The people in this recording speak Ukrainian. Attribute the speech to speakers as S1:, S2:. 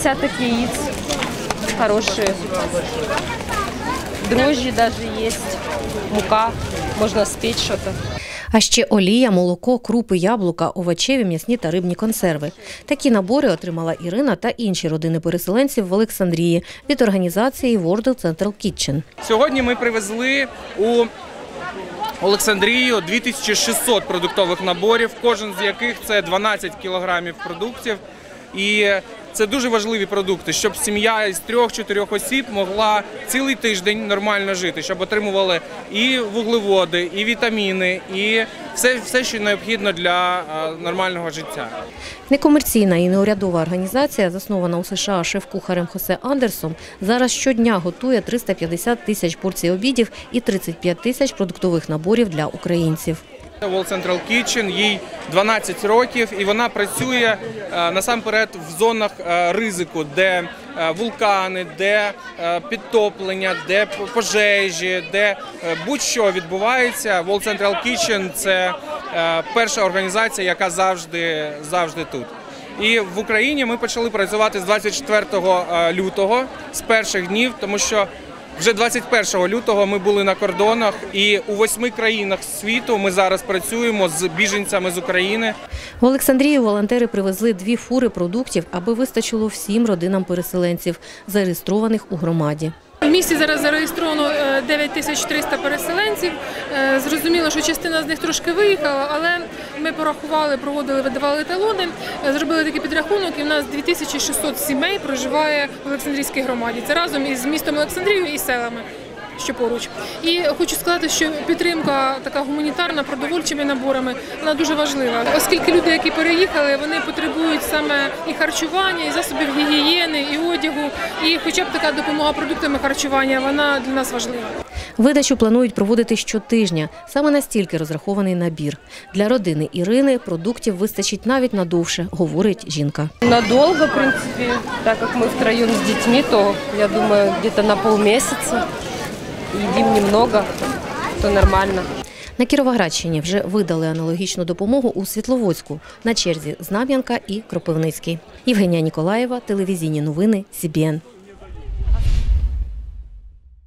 S1: десяток яиц хорошие. Дрожжи даже есть, мука, можно спечь что-то.
S2: А ще олія, молоко, крупи, яблука, овочеві, м'ясні та рибні консерви. Такі набори отримала Ірина та інші родини переселенців в Олександрії від організації World Central Kitchen.
S3: Сьогодні ми привезли у Олександрію 2600 продуктових наборів, кожен з яких це 12 кілограмів продуктів. І це дуже важливі продукти, щоб сім'я із 3-4 осіб могла цілий тиждень нормально жити, щоб отримували і вуглеводи, і вітаміни, і все, що необхідно для нормального життя.
S2: Некомерційна і неурядова організація, заснована у США шеф-кухарем Хосе Андерсом, зараз щодня готує 350 тисяч порцій обідів і 35 тисяч продуктових наборів для українців.
S3: World Central Kitchen, їй 12 років, і вона працює насамперед в зонах ризику, де вулкани, де підтоплення, де пожежі, де будь-що відбувається. World Central Kitchen – це перша організація, яка завжди тут. І в Україні ми почали працювати з 24 лютого, з перших днів, тому що вже 21 лютого ми були на кордонах, і у 8 країнах світу ми зараз працюємо з біженцями з України.
S2: В Олександрію волонтери привезли 2 фури продуктів, аби вистачило всім родинам переселенців, зареєстрованих у громаді.
S4: В місті зараз зареєстровано 9300 переселенців. Зрозуміло, що частина з них трошки виїхала, але ми порахували, проводили, видавали талони, зробили такий підрахунок, і в нас 2600 сімей проживає в Олександрійській громаді. Це разом із містом Олександрією і селами, що поруч. І хочу сказати, що підтримка така гуманітарна, продовольчими наборами, вона дуже важлива. Оскільки люди, які переїхали, вони потребують саме і харчування, і засобів гігієни, і одягу, і хоча б така допомога продуктами харчування, вона для нас важлива.
S2: Видачу планують проводити щотижня. Саме настільки розрахований набір. Для родини Ірини продуктів вистачить навіть надовше, говорить жінка.
S1: Надолго, в принципе, так как мы втроем с детьми, то, я думаю, где-то на полмесяца. Едим немного, то нормально.
S2: На Кіровоградщині вже видали аналогічну допомогу у Світловодську. На черзі Знам'янка і Кропивницький. Євгенія Ніколаєва, телевізійні новини, СІБІН.